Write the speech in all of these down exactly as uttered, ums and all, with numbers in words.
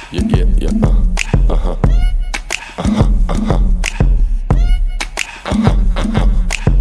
Yeah, yeah, yeah, uh, aha, aha, aha, aha, aha.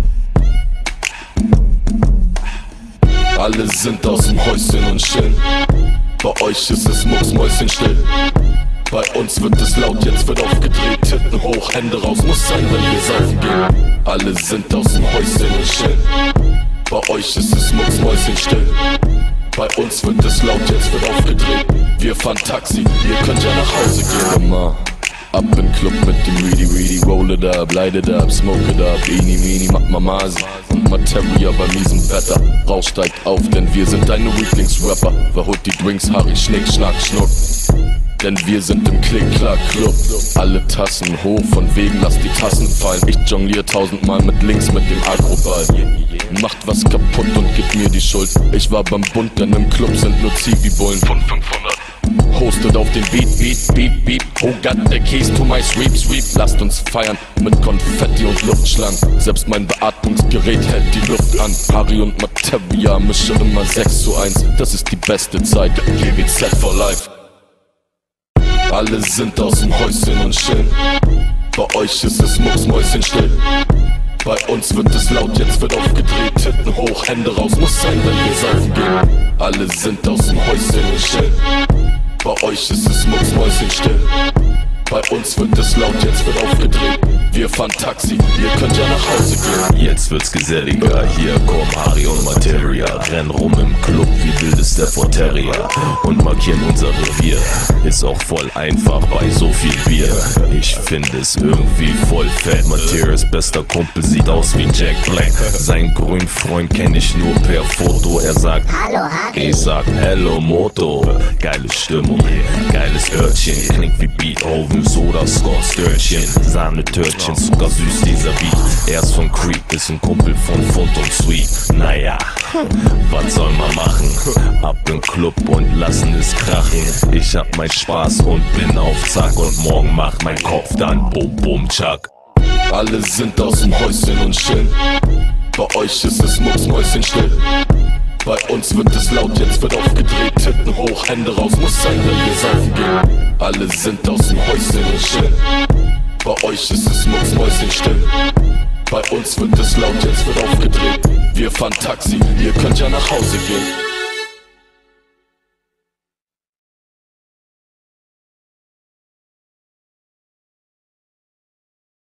Alle sind aus dem Häuschen und chillen. Bei euch ist es mucksmäuschenstill. Bei uns wird es laut, jetzt wird aufgedreht. Titten hoch, Hände raus, muss sein, wenn wir saufen gehen. Alle sind aus dem Häuschen und chillen. Bei euch ist es mucksmäuschenstill. Bei uns wird es laut, jetzt wird aufgedreht. Wir fahren Taxi, ihr könnt ja nach Hause gehen. Immer ab in Club mit dem Reedy Reedy. Roll it up, light it up, smoke it up. Eeny, meeny, Mamasi und Materia bei miesem Wetter. Rauch steigt auf, denn wir sind deine Lieblingsrapper. Wer holt die Drinks, Harry, Schnick, Schnack, Schnuck. Denn wir sind im Klick-Klack-Club. Alle Tassen hoch, von wegen lass die Tassen fallen. Ich jonglier tausendmal mit links mit dem Agroball. Macht was kaputt und gibt mir die Schuld. Ich war beim Bund, denn im Club sind nur Zivi-Bullen von fünfhundert. Hostet auf den Beat, Beat, Beat, Beat. Oh Gott, der Keys to my sweep, sweep. Lasst uns feiern mit Konfetti und Luftschlangen. Selbst mein Beatmungsgerät hält die Luft an. Harry und Materia mische immer sechs zu eins. Das ist die beste Zeit, G W Z for life. Alle sind aus dem Häuschen und chillen. Bei euch ist es mucksmäuschenstill. Bei uns wird es laut, jetzt wird aufgedreht. Titten hoch, Hände raus, muss sein, wenn wir saufen gehen. Alle sind aus dem Häuschen und chillen. Bei euch ist es mucksmäuschenstill. Bei uns wird es laut, jetzt wird aufgedreht. Wir fahren Taxi, ihr könnt ja nach Hause gehen. Jetzt wird's geselliger, hier kommen Harry und Materia. Rennen rum im Club wie wilde Stafford Terrier und markieren unser Revier. Ist auch voll einfach bei so viel Bier. Ich finde es irgendwie voll fett. Materias bester Kumpel sieht aus wie Jack Black. Sein grünen Freund kenne ich nur per Foto. Er sagt Hallo Harry, ich sag Hello Moto. Geile Stimmung, geiles Örtchen. Klingt wie Beethoven, Soda, Scott, Störchen. Sahne-Törtchen, sogar süß dieser Beat. Er ist von Creep, ist ein Kumpel von Fund und Sweet. Naja, was soll man machen? Ab im Club und lassen es krachen. Ich hab mein Spaß und bin auf Zack. Und morgen macht mein Kopf dann Bum Bum Chuck. Alle sind aus dem Häuschen und chillen. Bei euch ist es mucksmäuschenstill. Bei uns wird es laut, jetzt wird aufgedreht. Titten hoch, Hände raus, muss sein, wenn wir saufen gehen. Alle sind aus dem Häuschen und chillen. Bei euch ist es mucksmäuschenstill. Bei uns wird es laut, jetzt wird aufgedreht. Wir fahren Taxi, ihr könnt ja nach Hause gehen.